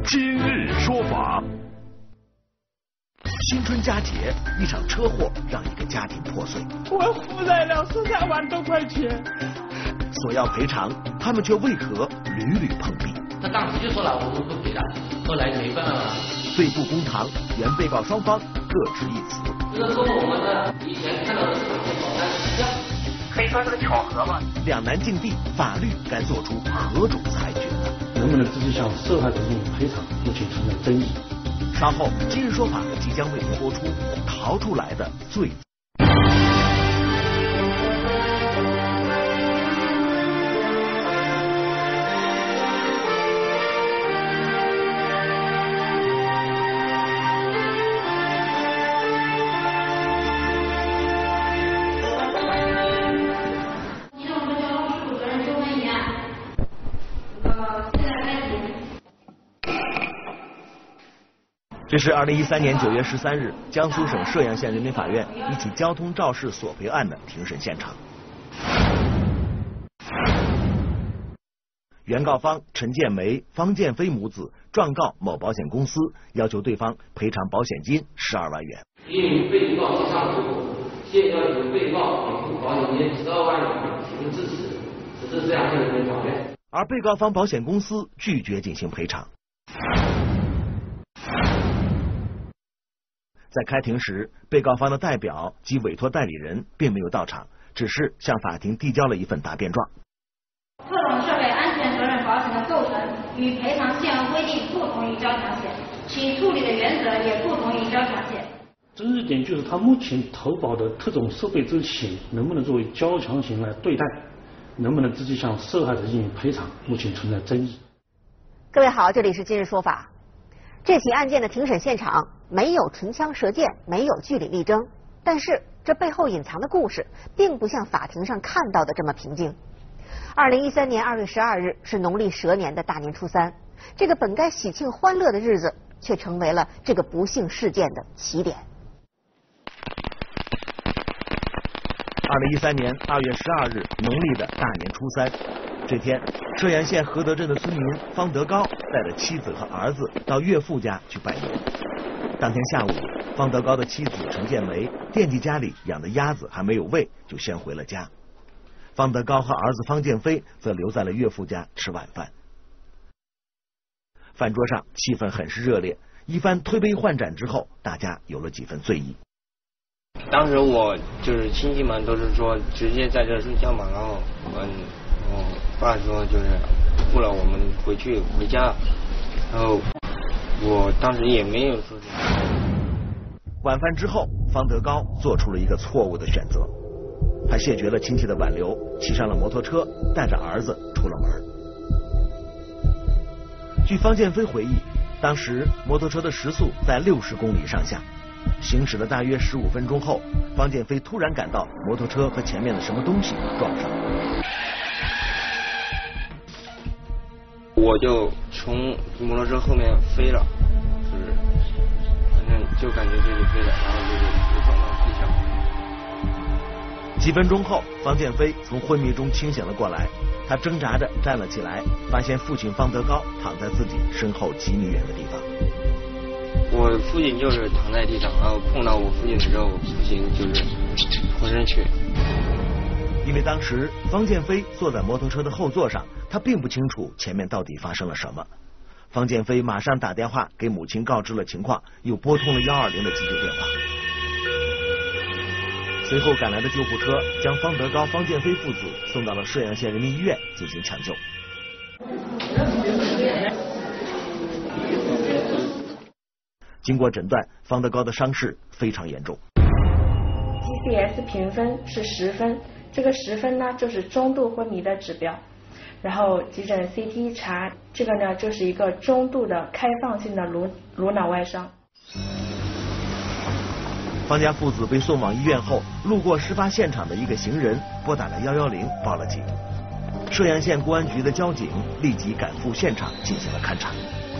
今日说法。新春佳节，一场车祸让一个家庭破碎。 我负债了13万多块钱， 索要赔偿，他们却为何屡屡碰壁？ 他当时就说了我们不赔了，后来没办法。 对簿公堂，原被告双方各执一词。 这个和我们的以前看到的保单一样， 可以说是个巧合吧。 两难境地，法律该做出何种裁决呢？ 能不能直接向受害者进行赔偿，目前存在争议。 稍后，今日说法即将为您播出《逃出来的罪》。这是2013年9月13日，江苏省歙阳县人民法院一起交通肇事索赔案的庭审现场。原告方陈建梅、方建飞母子状告某保险公司，要求对方赔偿保险金12万元。 因为被告协商无果，现要求被告赔付保险金12万元，提出支持，只是这样人民法院。 而被告方保险公司拒绝进行赔偿。在开庭时，被告方的代表及委托代理人并没有到场，只是向法庭递交了一份答辩状。 特种设备安全责任保险的构成与赔偿限额规定不同于交强险，其处理的原则也不同于交强险。 争议点就是他目前投保的特种设备之险能不能作为交强险来对待，能不能直接向受害者进行赔偿，目前存在争议。 各位好，这里是今日说法。这起案件的庭审现场没有唇枪舌剑，没有据理力争，但是这背后隐藏的故事并不像法庭上看到的这么平静。2013年2月12日是农历蛇年的大年初三，这个本该喜庆欢乐的日子，却成为了这个不幸事件的起点。 2013年2月12日，农历的大年初三，这天，歙阳县合德镇的村民方德高带着妻子和儿子到岳父家去拜年。当天下午，方德高的妻子陈建梅惦记家里养的鸭子还没有喂，就先回了家。方德高和儿子方建飞则留在了岳父家吃晚饭。饭桌上气氛很是热烈，一番推杯换盏之后，大家有了几分醉意。 当时我就是亲戚们都是说直接在这睡觉嘛，然后我爸说就是不了，我们回家，然后我当时也没有说什么。 晚饭之后，方德高做出了一个错误的选择，他谢绝了亲戚的挽留，骑上了摩托车，带着儿子出了门。据方建飞回忆，当时摩托车的时速在60公里上下，行驶了大约15分钟后，方建飞突然感到摩托车和前面的什么东西撞上， 我就从摩托车后面飞了，就是反正就感觉自己飞了，然后就撞到地上。 几分钟后，方建飞从昏迷中清醒了过来，他挣扎着站了起来，发现父亲方德高躺在自己身后几米远的地方。 我父亲就是躺在地上，然后碰到我父亲的时候，我父亲就是浑身血。 因为当时方建飞坐在摩托车的后座上，他并不清楚前面到底发生了什么。方建飞马上打电话给母亲告知了情况，又拨通了120的急救电话。随后赶来的救护车将方德高、方建飞父子送到了歙阳县人民医院进行抢救。经过诊断，方德高的伤势非常严重。 GCS 评分是10分，这个10分呢就是中度昏迷的指标。然后急诊 CT 一查，这个呢就是一个中度的开放性的颅脑外伤。 方家父子被送往医院后，路过事发现场的一个行人拨打了110报了警。歙阳县公安局的交警立即赶赴现场进行了勘查。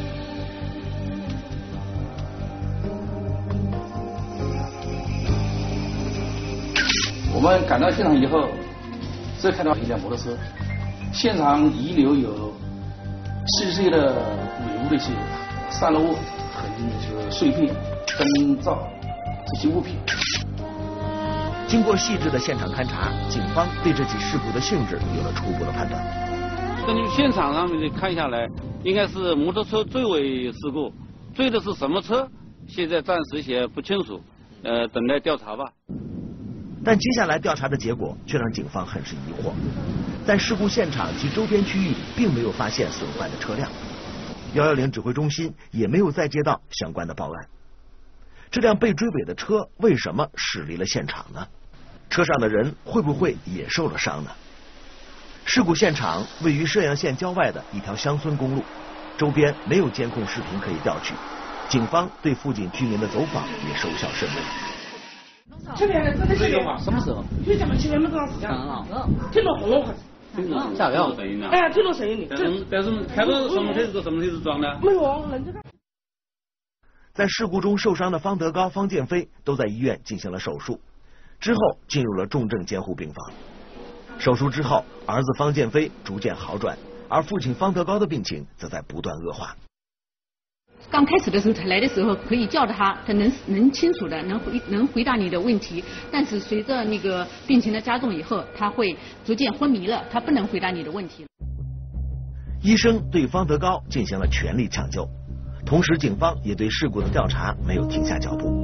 我们赶到现场以后，只看到一辆摩托车，现场遗留有70岁的女巫的血， 散落物和就是碎片、灯罩这些物品。 经过细致的现场勘查，警方对这起事故的性质有了初步的判断。 根据现场上面的看下来，应该是摩托车坠毁事故，坠的是什么车？现在暂时也不清楚，等待调查吧。 但接下来调查的结果却让警方很是疑惑，在事故现场及周边区域并没有发现损坏的车辆，110指挥中心也没有再接到相关的报案。这辆被追尾的车为什么驶离了现场呢？车上的人会不会也受了伤呢？事故现场位于射阳县郊外的一条乡村公路，周边没有监控视频可以调取，警方对附近居民的走访也收效甚微。 去年的这个新闻什么时候？ 就咱们去年那段时间，听到轰隆哈， 吓人声音了。 哎，听到声音的。 但是开到什么车子什么车子撞的？ 没有，人家。 在事故中受伤的方德高、方建飞都在医院进行了手术，之后进入了重症监护病房。手术之后，儿子方建飞逐渐好转，而父亲方德高的病情则在不断恶化。 刚开始的时候，他来的时候可以叫着他能清楚的能回答你的问题，但是随着那个病情的加重以后，他会逐渐昏迷了，他不能回答你的问题。 医生对方德高进行了全力抢救，同时警方也对事故的调查没有停下脚步。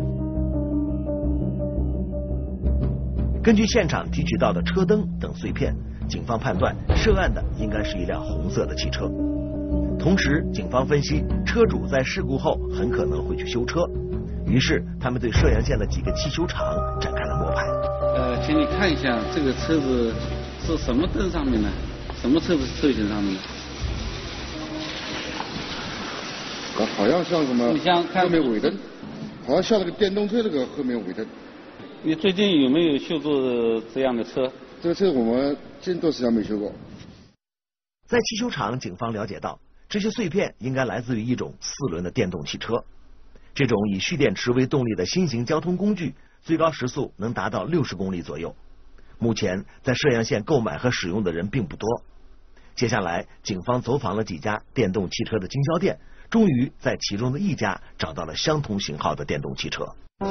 根据现场提取到的车灯等碎片，警方判断涉案的应该是一辆红色的汽车。同时，警方分析车主在事故后很可能会去修车，于是他们对射阳县的几个汽修厂展开了摸排。 请你看一下这个车子是什么灯上面呢？什么车型上面呢？ 好像像什么后面尾灯，好像像那个电动车那个后面尾灯。 你最近有没有修过这样的车？ 这个车我们这段时间没修过。 在汽修厂，警方了解到，这些碎片应该来自于一种4轮的电动汽车。这种以蓄电池为动力的新型交通工具，最高时速能达到60公里左右。目前在射阳县购买和使用的人并不多。接下来，警方走访了几家电动汽车的经销店，终于在其中的一家找到了相同型号的电动汽车。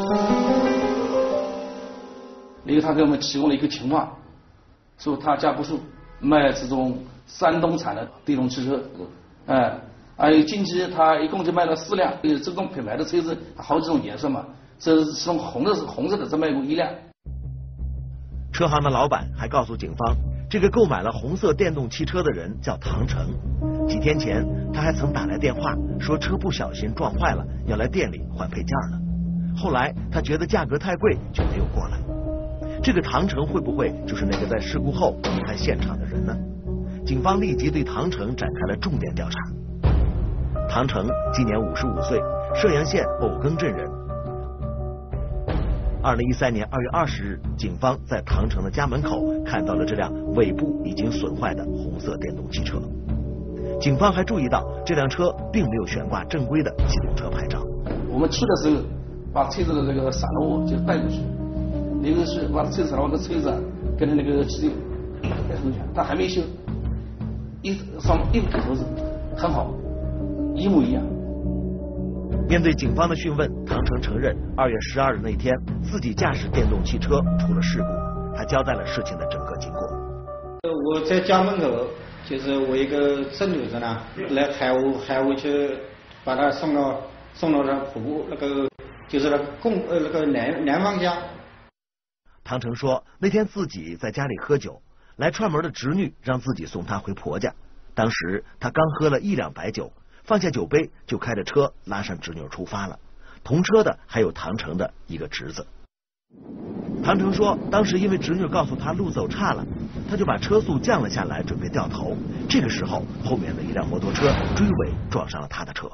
因为他给我们提供了一个情况，说他家不是卖这种山东产的电动汽车，还有近期他一共就卖了4辆，这种品牌的车子好几种颜色嘛，这是从红色的只卖过1辆。 车行的老板还告诉警方，这个购买了红色电动汽车的人叫唐成，几天前他还曾打来电话说车不小心撞坏了，要来店里换配件呢。后来他觉得价格太贵，就没有过来。这个唐成会不会就是那个在事故后离开现场的人呢？警方立即对唐成展开了重点调查。唐成今年55岁，射阳县藕庚镇人。2013年2月20日，警方在唐成的家门口看到了这辆尾部已经损坏的红色电动汽车。警方还注意到这辆车并没有悬挂正规的机动车牌照。 我们去的时候，把车子的这个散落物就带过去，那个是把车子散落的车子跟着那个机带出去，他还没修，上面一个头子很好，一模一样。 面对警方的讯问，唐成承认2月12日那天自己驾驶电动汽车出了事故，他交代了事情的整个经过。 我在家门口，就是我一个孙女子呢来喊我去把她送到那瀑布那个就是那个南方家。 唐成说，那天自己在家里喝酒，来串门的侄女让自己送她回婆家，当时他刚喝了1两白酒，放下酒杯就开着车拉上侄女出发了。同车的还有唐成的一个侄子。唐成说，当时因为侄女告诉他路走岔了，他就把车速降了下来，准备掉头。这个时候，后面的一辆摩托车追尾撞上了他的车。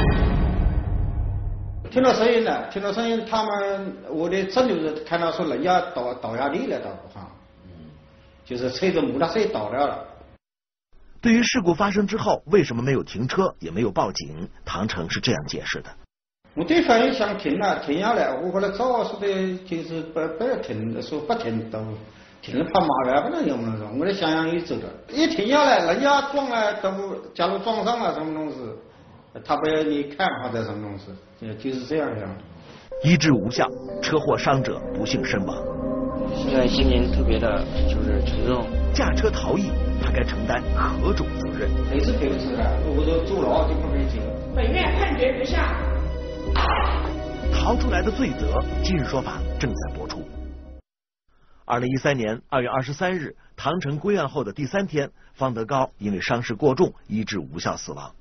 听到声音了，我的侄女看到说人家倒下地了，倒不上，就是车子摩托车倒了。 对于事故发生之后为什么没有停车也没有报警，唐成是这样解释的。 我对方也想停下来，我后来早说的就是不要停，说不停都停了怕麻烦，不能用那种，我在想也走了，一停下来人家撞了都假如撞上了什么东西， 他不要你看或者什么东西，就是这样的。 医治无效，车祸伤者不幸身亡。 现在心情特别的就是沉重。 驾车逃逸，他该承担何种责任？ 赔是赔不起的，如果说坐牢就不赔钱。 本院判决如下。 逃出来的罪责，今日说法正在播出。2013年2月23日，唐城归案后的第3天，方德高因为伤势过重，医治无效死亡。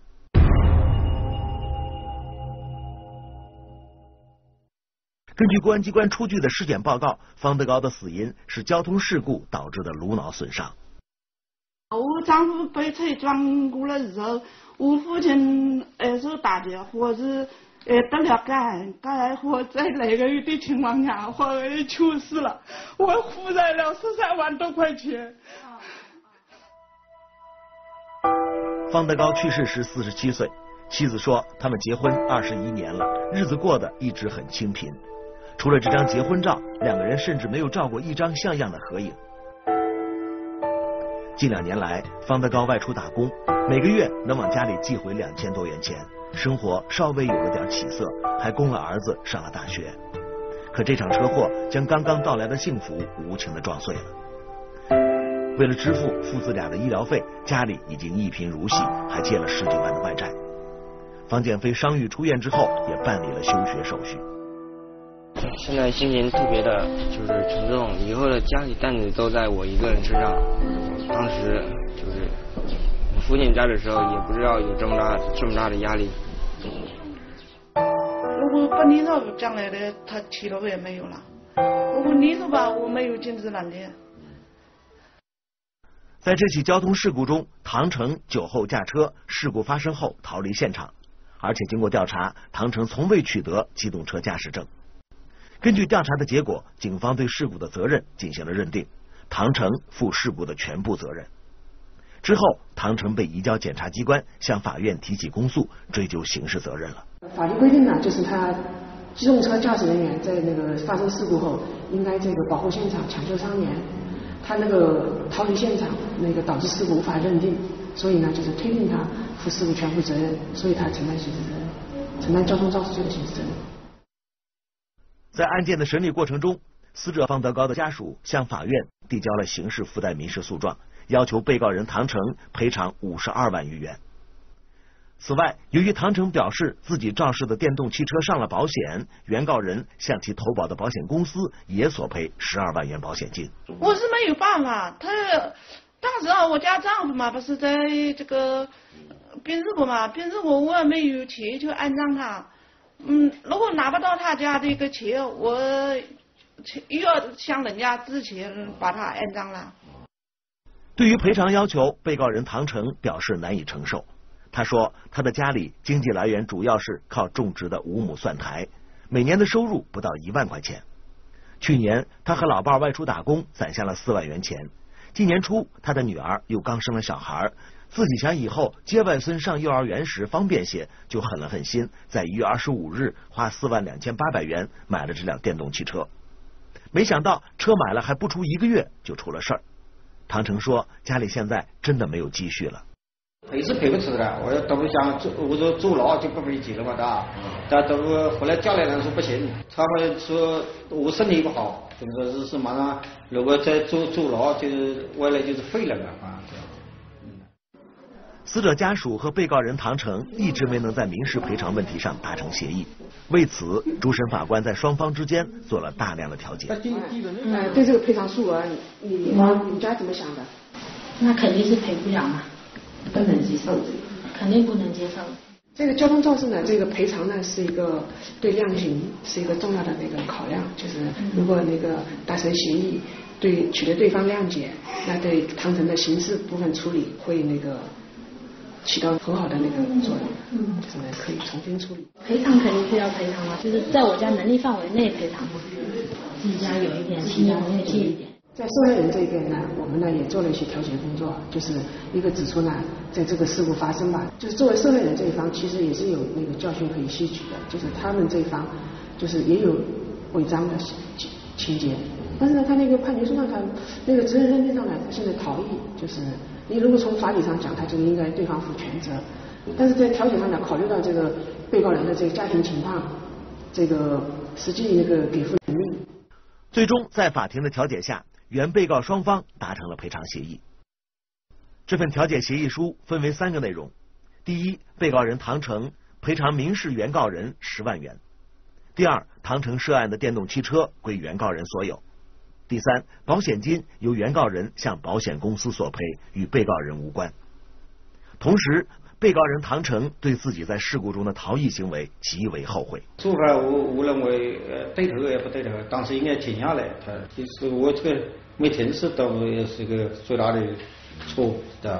根据公安机关出具的尸检报告，方德高的死因是交通事故导致的颅脑损伤。 我丈夫被车撞过了以后，我父亲是打电话是得了肝或在那个的情况下，后来去世了，我负债了13万多块钱。 方德高去世时47岁，妻子说他们结婚21年了，日子过得一直很清贫。除了这张结婚照，两个人甚至没有照过一张像样的合影。近2年来，方德高外出打工，每个月能往家里寄回2000多元钱，生活稍微有了点起色，还供了儿子上了大学。可这场车祸将刚刚到来的幸福无情地撞碎了。为了支付父子俩的医疗费，家里已经一贫如洗，还借了19万的外债。方建飞伤愈出院之后，也办理了休学手续。 现在心情特别的就是沉重，以后的家里担子都在我一个人身上。当时就是我父亲在的时候，也不知道有这么大的压力。 如果不理他，将来的他提了也没有了。如果理他吧，我没有经济能力。 在这起交通事故中，唐成酒后驾车，事故发生后逃离现场，而且经过调查，唐成从未取得机动车驾驶证。根据调查的结果，警方对事故的责任进行了认定，唐成负事故的全部责任。之后，唐成被移交检察机关，向法院提起公诉，追究刑事责任了。 法律规定呢，就是他机动车驾驶人员在那个发生事故后，应该这个保护现场，抢救伤员。他那个逃离现场，那个导致事故无法认定，所以呢，就是推定他负事故全部责任，所以他承担刑事责任，承担交通肇事罪的刑事责任。 在案件的审理过程中，死者方德高的家属向法院递交了刑事附带民事诉状，要求被告人唐成赔偿52万余元。此外，由于唐成表示自己肇事的电动汽车上了保险，原告人向其投保的保险公司也索赔12万元保险金。 我是没有办法，他当时啊，我家丈夫嘛不是在这个病日过嘛，病日过我也没有钱去安葬他。如果拿不到他家的一个钱，我又要向人家之前把他安葬了。 对于赔偿要求，被告人唐成表示难以承受。他说，他的家里经济来源主要是靠种植的5亩蒜苔，每年的收入不到1万块钱。去年他和老伴外出打工，攒下了4万元钱。今年初，他的女儿又刚生了小孩，自己想以后接外孙上幼儿园时方便些，就狠了狠心，在1月25日花4万2800元买了这辆电动汽车。没想到车买了还不出1个月就出了事儿。唐成说，家里现在真的没有积蓄了。 赔是赔不起的，我都不想我说坐牢就不赔钱了嘛，但都后来家里人说不行，他们说我身体不好，怎么说是马上如果再坐牢，就是未来就是废了嘛。 死者家属和被告人唐成一直没能在民事赔偿问题上达成协议，为此，主审法官在双方之间做了大量的调解。 对这个赔偿数额，你家怎么想的？ 那肯定是赔不了嘛。不能接受，肯定不能接受。 这个交通肇事呢，这个赔偿呢是一个对量刑是一个重要的那个考量，就是如果那个达成协议，取得对方谅解，那对唐成的刑事部分处理会那个起到很好的那个作用，就是可以重新处理。 赔偿肯定是要赔偿嘛，就是在我家能力范围内赔偿嘛，自己家有一点，其他人借一点。 在受害人这边呢，我们呢也做了一些调解工作，就是一个指出呢，在这个事故发生吧，就是作为受害人这一方，其实也是有那个教训可以吸取的，就是他们这一方就是也有违章的情节，但是呢，他那个判决书上，他那个责任认定上呢，他现在逃逸，就是你如果从法理上讲，他就应该对方负全责， 但是在调解上呢，考虑到这个被告人的这个家庭情况，这个实际那个给付能力， 最终在法庭的调解下，原被告双方达成了赔偿协议。这份调解协议书分为3个内容：第一，被告人唐成赔偿民事原告人10万元；第二，唐成涉案的电动汽车归原告人所有；第三，保险金由原告人向保险公司索赔，与被告人无关。同时，被告人唐成对自己在事故中的逃逸行为极为后悔。 处罚我认为对头也不对头，当时应该停下来。他就是我这个没停止到也是一个最大的错误的。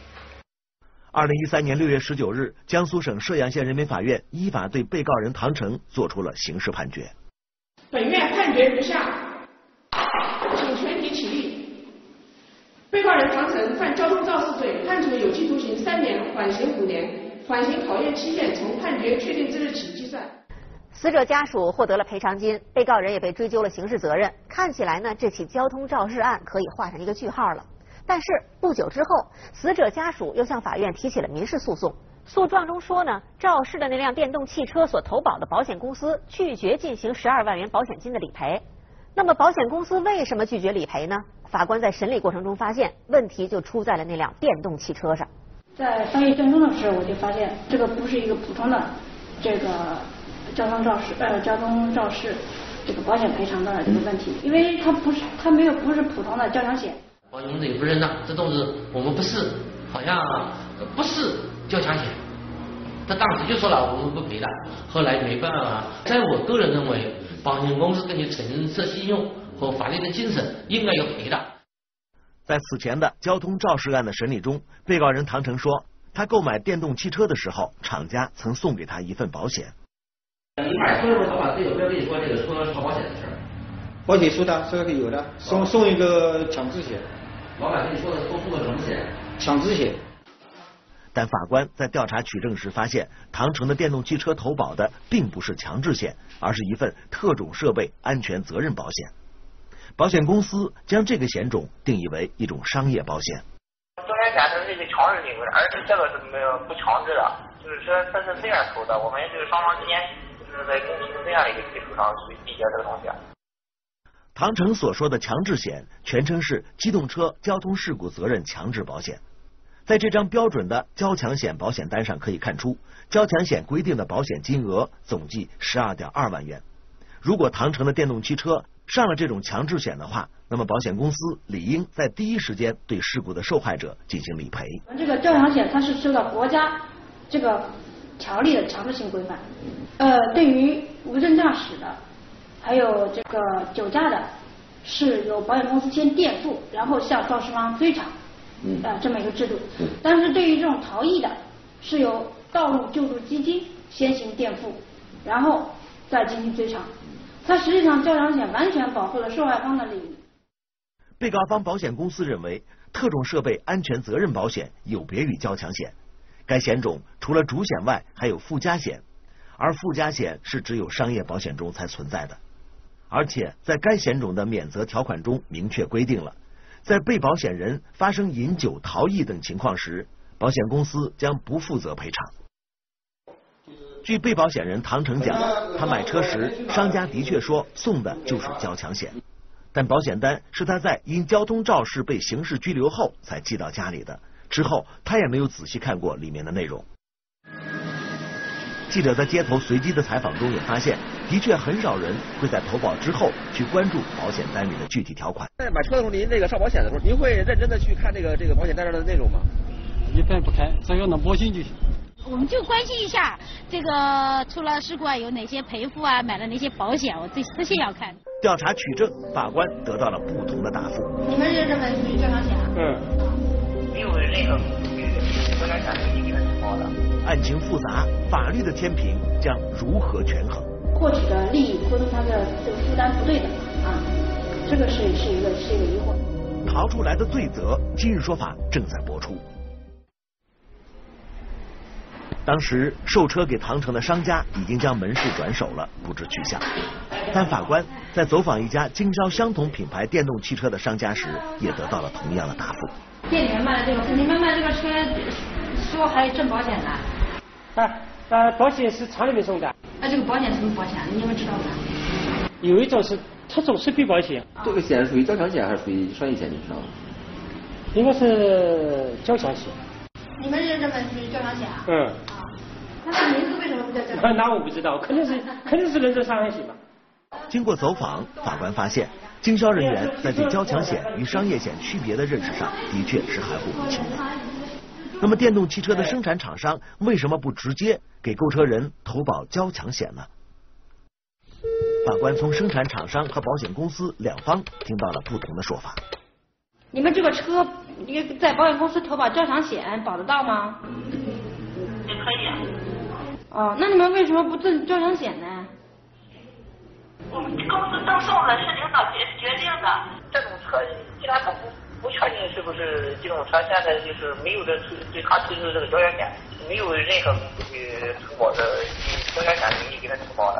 2013年6月19日，江苏省歙阳县人民法院依法对被告人唐成作出了刑事判决。 本院判决如下，请全体起立。被告人唐成犯交通肇事罪，判处有期徒刑3年，缓刑5年，缓刑考验期限从判决确定之日起计算。 死者家属获得了赔偿金，被告人也被追究了刑事责任。看起来呢，这起交通肇事案可以画上一个句号了。但是不久之后，死者家属又向法院提起了民事诉讼。诉状中说呢，肇事的那辆电动汽车所投保的保险公司拒绝进行12万元保险金的理赔。那么保险公司为什么拒绝理赔呢？法官在审理过程中发现，问题就出在了那辆电动汽车上。 在翻译卷宗的时候，我就发现这个不是一个普通的这个交通肇事这个保险赔偿的这个问题，因为它没有不是普通的交强险。 保险公司也不认账，这都是我们不是，好像不是交强险。他当时就说了我们不赔的，后来没办法。在我个人认为，保险公司根据诚实信用和法律的精神应该要赔的。 在此前的交通肇事案的审理中，被告人唐成说，他购买电动汽车的时候，厂家曾送给他一份保险。 你买车的时候，老板有没有跟你说这个车保险的事儿？ 保险说的，这个有的，送一个强制险。 老板跟你说的送个什么险？ 强制险。 但法官在调查取证时发现，唐成的电动汽车投保的并不是强制险，而是一份特种设备安全责任保险。保险公司将这个险种定义为一种商业保险。 中间险它是一个强制性质，而且这个是没有不强制的，就是说它是这样投的，我们就是双方之间就是在公平这样的一个基础上去缔结这个东西。 唐成所说的强制险全称是机动车交通事故责任强制保险。在这张标准的交强险保险单上可以看出，交强险规定的保险金额总计12.2万元。如果唐成的电动汽车上了这种强制险的话，那么保险公司理应在第一时间对事故的受害者进行理赔。 这个交强险它是受到国家这个条例的强制性规范。对于无证驾驶的，还有这个酒驾的，是由保险公司先垫付，然后向肇事方追偿。这么一个制度。但是对于这种逃逸的，是由道路救助基金先行垫付，然后再进行追偿。它实际上交强险完全保护了受害方的利益。 被告方保险公司认为，特种设备安全责任保险有别于交强险，该险种除了主险外还有附加险，而附加险是只有商业保险中才存在的。而且在该险种的免责条款中明确规定了，在被保险人发生饮酒、逃逸等情况时，保险公司将不负责赔偿。据被保险人唐成讲，他买车时商家的确说送的就是交强险，但保险单是他在因交通肇事被刑事拘留后才寄到家里的，之后他也没有仔细看过里面的内容。记者在街头随机的采访中也发现，的确很少人会在投保之后去关注保险单里的具体条款。 在买车的时候，您这个上保险的时候，您会认真的去看这个保险单上的内容吗？ 一般不看，只要能保险就行。 我们就关心一下这个出了事故啊有哪些赔付啊，买了哪些保险，我这些要看。 调查取证，法官得到了不同的答复。 你们就认为属于交强险？ 没有任何交强险是一个情况的。 案情复杂，法律的天平将如何权衡？ 获取的利益和他的这个负担不对等啊，这个是一个疑惑。 逃出来的罪责，今日说法正在播出。当时售车给唐成的商家已经将门市转手了，不知去向。但法官在走访一家经销相同品牌电动汽车的商家时，也得到了同样的答复。 店里面卖的这个，你们卖这个车说还挣保险呢？ 保险是厂里面送的。 那这个保险什么保险？你们知道吗？ 有一种是特种设备保险。 这个险是属于交强险还是属于商业险？你知道吗？ 应该是交强险。 你们认证的是交强险啊？ 嗯。 啊，那它名字为什么不叫交强险？ 那我不知道，肯定是认证伤害险吧。 经过走访，法官发现，经销人员在对交强险与商业险区别的认识上，的确是含糊不清的。那么，电动汽车的生产厂商为什么不直接给购车人投保交强险呢？法官从生产厂商和保险公司两方听到了不同的说法。 你们这个车，在保险公司投保交强险保得到吗？ 也可以。 哦，那你们为什么不挣交强险呢？ 我们公司赠送的是领导决定的，这种车既然他不确定是不是机动车，现在就是没有对他推出这个交强险，没有任何投保的交强险能力给他投保的。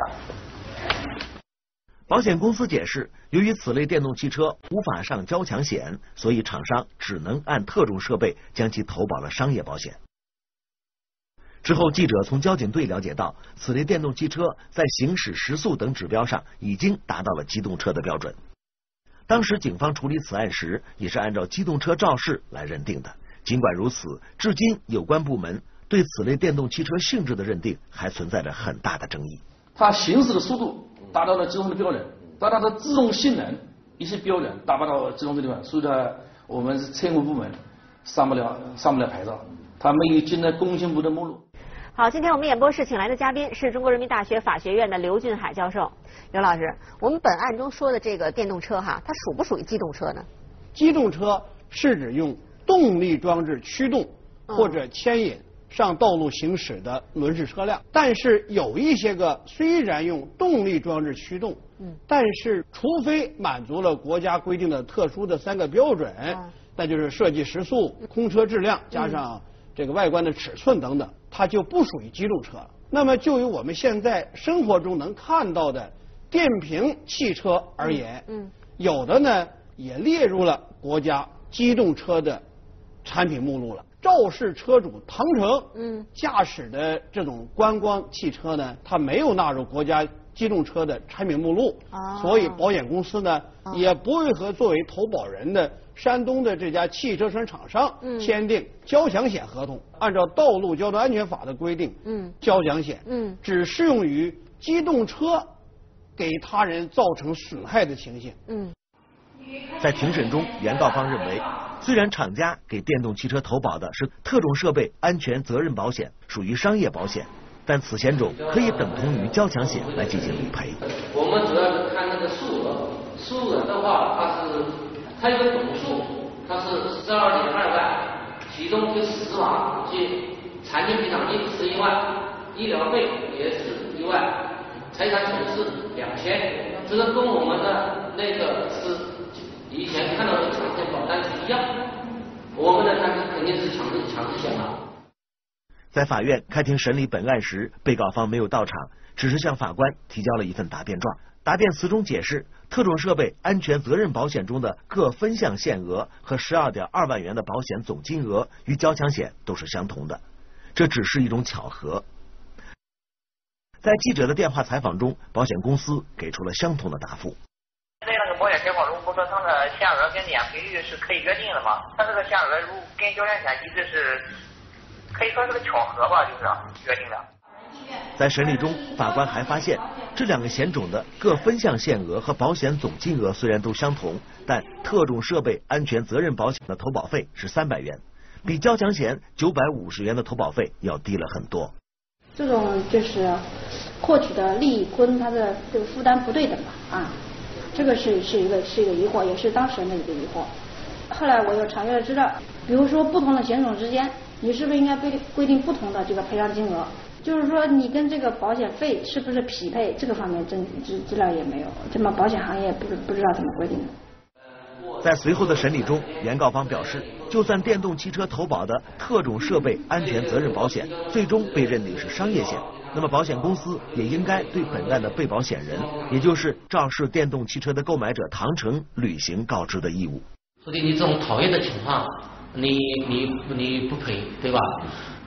保险公司解释，由于此类电动汽车无法上交强险，所以厂商只能按特种设备将其投保了商业保险。之后，记者从交警队了解到，此类电动汽车在行驶时速等指标上已经达到了机动车的标准。当时警方处理此案时，也是按照机动车肇事来认定的。尽管如此，至今有关部门对此类电动汽车性质的认定还存在着很大的争议。 它行驶的速度达到了机动车的标准，但它的自动性能一些标准达不到机动车的标准，所以呢，我们是车务部门上不了牌照，它没有进了工信部的目录。 好，今天我们演播室请来的嘉宾是中国人民大学法学院的刘俊海教授。刘老师，我们本案中说的这个电动车哈，它属不属于机动车呢？ 机动车是指用动力装置驱动或者牵引上道路行驶的轮式车辆，但是有一些个虽然用动力装置驱动，但是除非满足了国家规定的特殊的3个标准，那就是设计时速、空车质量加上这个外观的尺寸等等，它就不属于机动车了。那么就以我们现在生活中能看到的电瓶汽车而言，有的呢也列入了国家机动车的产品目录了。肇事车主唐成驾驶的这种观光汽车呢，它没有纳入国家机动车的产品目录，所以保险公司呢也不会和作为投保人的山东的这家汽车生产厂商签订交强险合同。按照道路交通安全法的规定，交强险只适用于机动车给他人造成损害的情形。 在庭审中，原告方认为，虽然厂家给电动汽车投保的是特种设备安全责任保险，属于商业保险，但此险种可以等同于交强险来进行理赔。 我们主要是看那个数额，数额的话，它有个总数，它是12.2万，其中就死亡及残疾赔偿金11万，医疗费也是1万，财产损失2000，这个跟我们的那个是以前看到的强制保单是一样，我们的它肯定是强制险了。 在法院开庭审理本案时，被告方没有到场，只是向法官提交了一份答辩状。答辩词中解释，特种设备安全责任保险中的各分项限额和12.2万元的保险总金额与交强险都是相同的，这只是一种巧合。在记者的电话采访中，保险公司给出了相同的答复。 在那个保险条款中，不说它的限额跟理赔率是可以约定的吗？它这个限额如跟交强险一直是可以说是个巧合吧，就是约定的。 在审理中，法官还发现，这2个险种的各分项限额和保险总金额虽然都相同，但特种设备安全责任保险的投保费是300元，比交强险950元的投保费要低了很多。 这种就是获取的利益跟它的这个负担不对等吧，这个是一个疑惑，也是当事人的一个疑惑。后来我又查阅了资料，比如说不同的险种之间，你是不是应该规定不同的这个赔偿金额？就是说你跟这个保险费是不是匹配，这个方面资料也没有，这么保险行业不知道怎么规定的。 在随后的审理中，原告方表示，就算电动汽车投保的特种设备安全责任保险最终被认定是商业险，那么保险公司也应该对本案的被保险人，也就是肇事电动汽车的购买者唐成履行告知的义务。 说的你这种讨厌的情况，你不赔，对吧？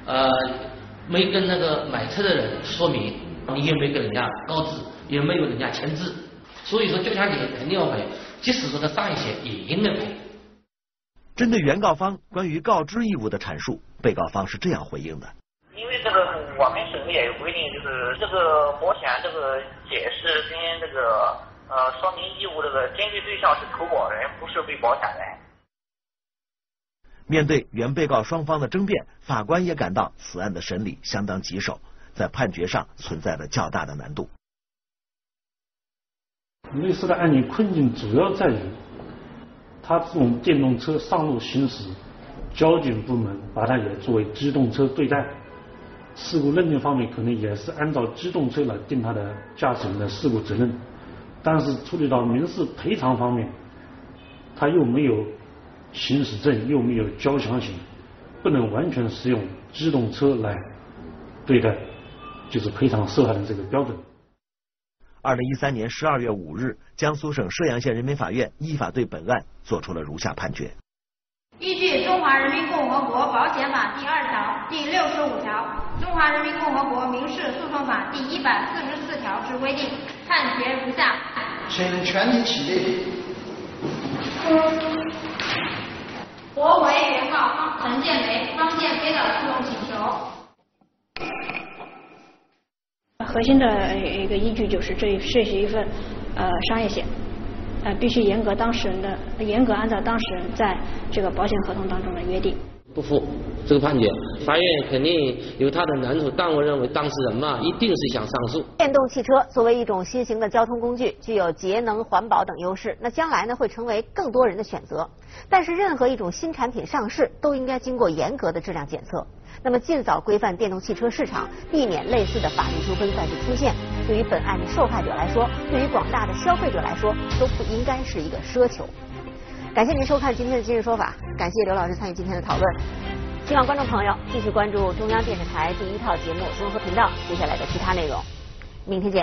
没跟那个买车的人说明，你也没给人家告知，也没有人家签字，所以说交强险肯定要赔，即使说他上一险也应该赔。 针对原告方关于告知义务的阐述，被告方是这样回应的： 因为这个我们省也有规定，就是这个保险这个解释跟这个说明义务这个针对对象是投保人，不是被保险人。 面对原被告双方的争辩，法官也感到此案的审理相当棘手，在判决上存在着较大的难度。 类似的案例困境主要在于，他这种电动车上路行驶，交警部门把它也作为机动车对待，事故认定方面可能也是按照机动车来定他的驾驶人的事故责任，但是处理到民事赔偿方面，他又没有行驶证，又没有交强险，不能完全使用机动车来对待，就是赔偿受害人这个标准。 2013年12月5日，江苏省射阳县人民法院依法对本案作出了如下判决： 依据《中华人民共和国保险法》第2条、第65条、《中华人民共和国民事诉讼法》第144条之规定，判决如下： 请全体起立。 驳为原告陈建梅、方建飞的诉讼请求。 核心的一个依据就是这是一份商业险，必须严格按照当事人在这个保险合同当中的约定。 不服这个判决，法院肯定有他的难处，但我认为当事人嘛，一定是想上诉。 电动汽车作为一种新型的交通工具，具有节能、环保等优势，那将来呢会成为更多人的选择。但是任何一种新产品上市都应该经过严格的质量检测。那么尽早规范电动汽车市场，避免类似的法律纠纷再次出现，对于本案的受害者来说，对于广大的消费者来说，都不应该是一个奢求。感谢您收看今天的今日说法，感谢刘老师参与今天的讨论。希望观众朋友继续关注中央电视台第一套节目综合频道接下来的其他内容。明天见。